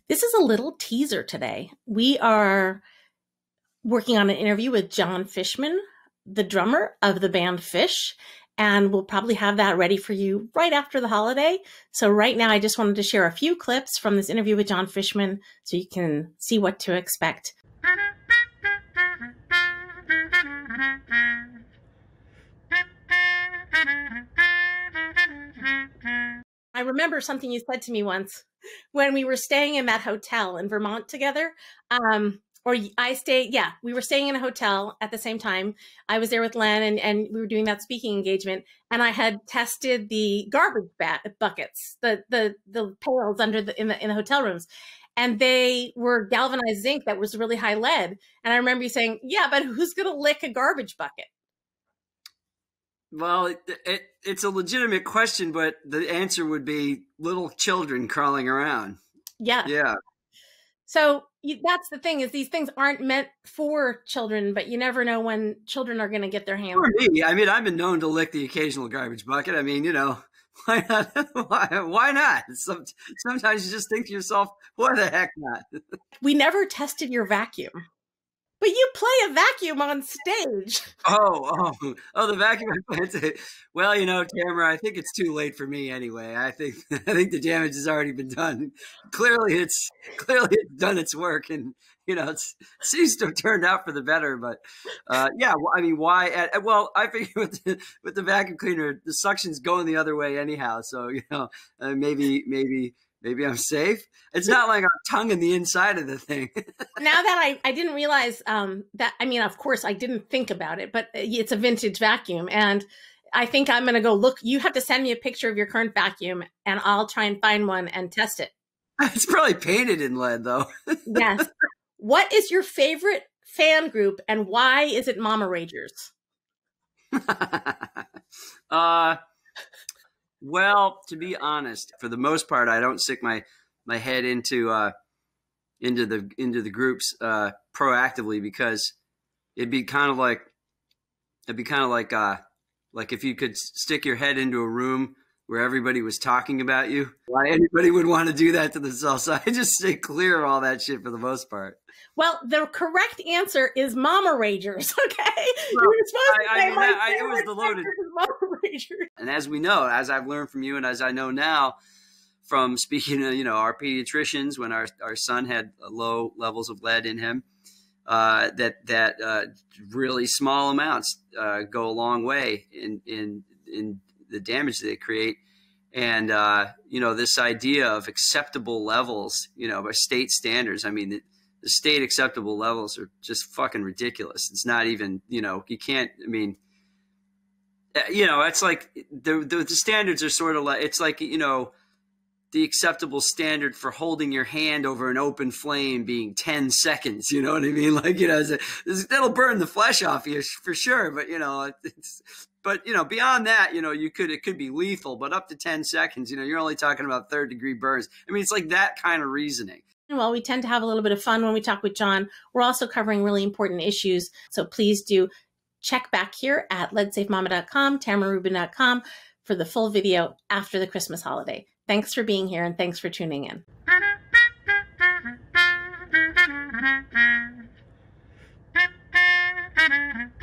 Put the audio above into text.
This is a little teaser today. We are working on an interview with Jon Fishman, the drummer of the band Phish, and we'll probably have that ready for you right after the holiday. So right now, I just wanted to share a few clips from this interview with Jon Fishman so you can see what to expect. I remember something you said to me once when we were staying in that hotel in Vermont together. We were staying in a hotel at the same time. I was there with Len and we were doing that speaking engagement, and I had tested the garbage buckets, the pails in the hotel rooms, and they were galvanized zinc that was really high lead. And I remember you saying, yeah, but who's going to lick a garbage bucket? Well, it's a legitimate question, but the answer would be little children crawling around. Yeah. Yeah. So that's the thing, is these things aren't meant for children, but you never know when children are going to get their hands. For me, I mean, I've been known to lick the occasional garbage bucket. I mean, why not? Why not? Sometimes you just think to yourself, why the heck not? We never tested your vacuum. But you play a vacuum on stage. Oh, the vacuum. Well, Tamara, I think it's too late for me anyway. I think the damage has already been done. Clearly it's done its work, and it seems to have turned out for the better. But yeah, I mean, why? Well, I figure with the vacuum cleaner, the suction's going the other way anyhow. So maybe I'm safe. It's not like I'm tonguing the inside of the thing. Now that I didn't realize that, I mean, of course I didn't think about it, but it's a vintage vacuum. And I think I'm going to go look. You have to send me a picture of your current vacuum and I'll try and find one and test it. It's probably painted in lead though. Yes. What is your favorite fan group and why is it Mama Ragers? Well, to be honest, for the most part, I don't stick my head into the groups proactively, because it'd be kind of like if you could stick your head into a room where everybody was talking about you. Why anybody would want to do that to themselves? So I just stay clear of all that shit for the most part. Well, the correct answer is Mama Ragers. Okay, well, it was the loaded Mama Ragers. And as we know, as I've learned from you, and as I know now from speaking to our pediatricians, when our son had low levels of lead in him, that really small amounts go a long way in the damage they create. And this idea of acceptable levels, by state standards. I mean, the state acceptable levels are just fucking ridiculous. It's not even, you can't, I mean, it's like the standards are sort of like, it's like, the acceptable standard for holding your hand over an open flame being 10 seconds. You know what I mean? Like, that'll burn the flesh off you for sure. But, beyond that, it could be lethal, but up to 10 seconds, you're only talking about 3rd-degree burns. I mean, it's like that kind of reasoning. Well, we tend to have a little bit of fun when we talk with Jon. We're also covering really important issues. So please do check back here at leadsafemama.com, tamararubin.com for the full video after the Christmas holiday. Thanks for being here and thanks for tuning in.